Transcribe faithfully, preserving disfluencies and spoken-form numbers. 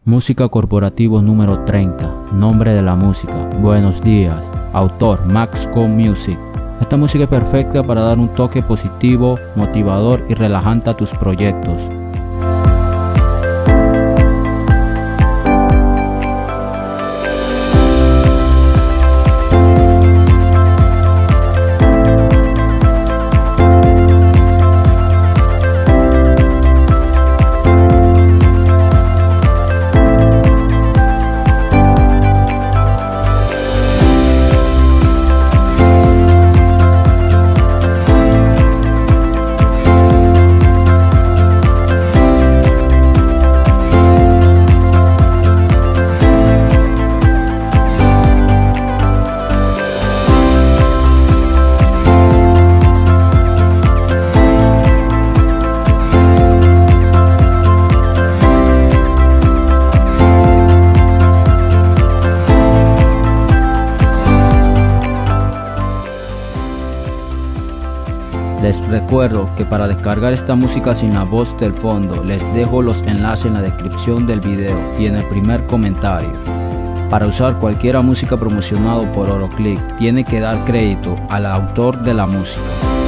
Música Corporativo número treinta. Nombre de la música: Buenos días. Autor: Maxco Music. Esta música es perfecta para dar un toque positivo, motivador y relajante a tus proyectos. Les recuerdo que para descargar esta música sin la voz del fondo, les dejo los enlaces en la descripción del video y en el primer comentario. Para usar cualquier música promocionada por Oroclick, tiene que dar crédito al autor de la música.